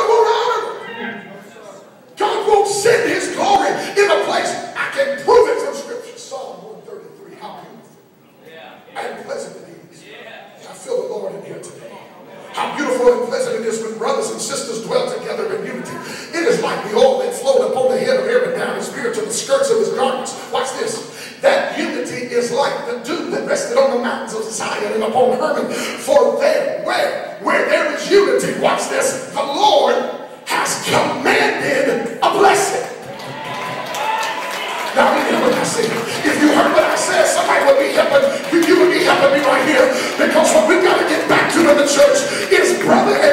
won't honor them. God won't send his glory in a place. I can prove it from Scripture. Psalm 133. How beautiful and pleasant it is. I feel the Lord in here today. How beautiful and pleasant it is when brothers and sisters dwell together in unity. It is like the oil that flowed upon the head of Aaron down his beard to the skirts of his garments. Watch this. That unity is like the dew that rested on the mountains of Zion and upon Hermon. For there, where there is unity, watch this, the Lord has commanded a blessing. Now remember what I said. If you heard what I said, somebody would be helping. You would be helping me right here. Because what we've got to get back to in the church is brother